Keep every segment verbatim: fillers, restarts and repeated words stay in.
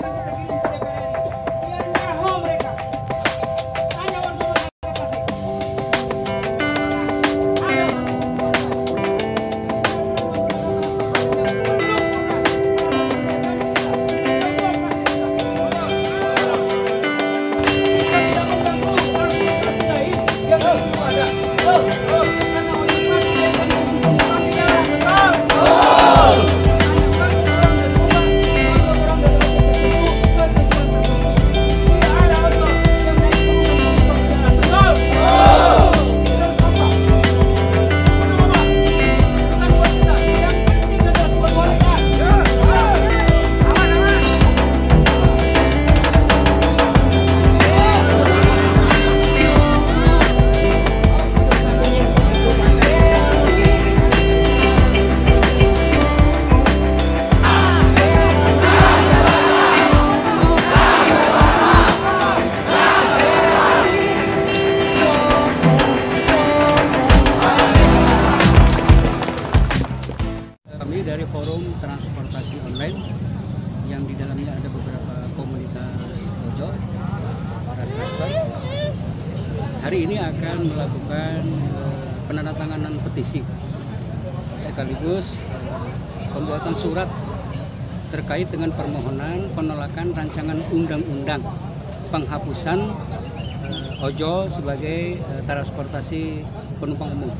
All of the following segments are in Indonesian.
Dari forum transportasi online yang di dalamnya ada beberapa komunitas ojol, para driver, hari ini akan melakukan uh, penandatanganan petisi sekaligus uh, pembuatan surat terkait dengan permohonan penolakan rancangan undang-undang penghapusan uh, ojol sebagai uh, transportasi penumpang umum.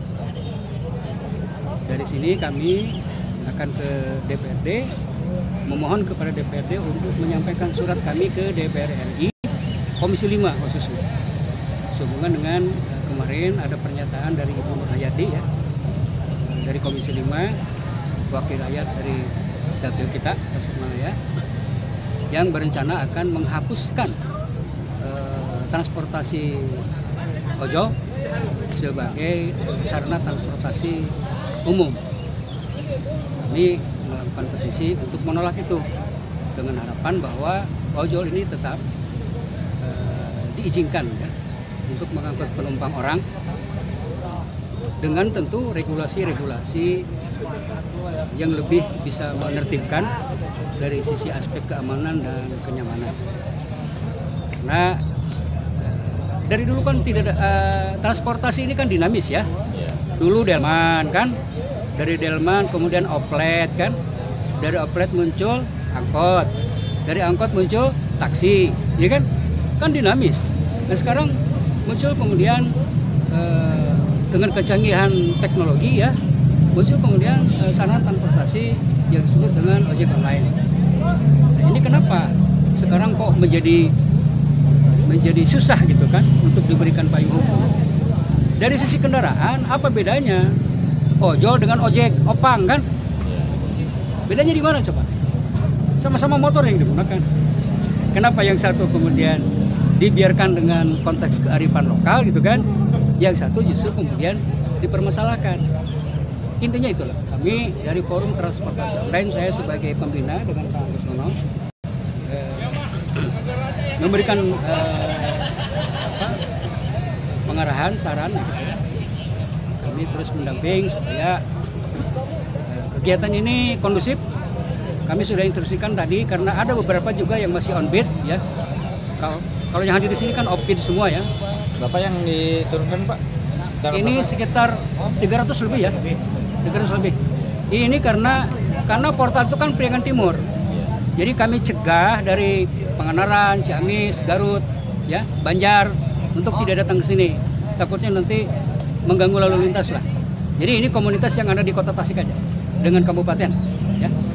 Dari sini kami akan ke D P R D, memohon kepada D P R D untuk menyampaikan surat kami ke D P R R I Komisi lima khususnya sehubungan dengan uh, kemarin ada pernyataan dari Ibu Nur Hayati ya, dari Komisi lima, wakil rakyat dari dapil kita Tasikmalaya, yang berencana akan menghapuskan uh, transportasi ojol sebagai sarana transportasi umum. Kami melakukan petisi untuk menolak itu dengan harapan bahwa ojol ini tetap uh, diizinkan ya, untuk mengangkut penumpang orang dengan tentu regulasi-regulasi yang lebih bisa menertibkan dari sisi aspek keamanan dan kenyamanan. Karena uh, dari dulu kan tidak ada, uh, transportasi ini kan dinamis ya. Dulu delman kan, dari delman kemudian oplet kan, dari oplet muncul angkot, dari angkot muncul taksi, ya kan, kan dinamis. Nah sekarang muncul kemudian eh, dengan kecanggihan teknologi ya, muncul kemudian eh, sarana transportasi yang disebut dengan ojek online. Nah, ini kenapa sekarang kok menjadi menjadi susah gitu kan untuk diberikan payung hukum? Dari sisi kendaraan apa bedanya ojol dengan ojek opang kan? Bedanya di mana coba? Sama-sama motor yang digunakan. Kenapa yang satu kemudian dibiarkan dengan konteks kearifan lokal gitu kan? Yang satu justru kemudian dipermasalahkan. Intinya itulah. Kami dari Forum Transportasi Online, saya sebagai pembina dengan Pak Rusnono eh, memberikan eh, apa, pengarahan, saran. Kami terus mendamping supaya eh, kegiatan ini kondusif. Kami sudah instruksikan tadi karena ada beberapa juga yang masih on bid ya. Kalau kalau yang hadir di sini kan off bid semua ya. Berapa yang diturunkan Pak? Sekitar ini berapa? Sekitar tiga ratus lebih ya. tiga ratus lebih. Ini karena karena portal itu kan Priangan Timur. Jadi kami cegah dari Pangandaran, Ciamis, Garut, ya, Banjar untuk tidak datang ke sini. Takutnya nanti mengganggu lalu lintas lah. Jadi ini komunitas yang ada di Kota Tasik aja dengan kabupaten, ya.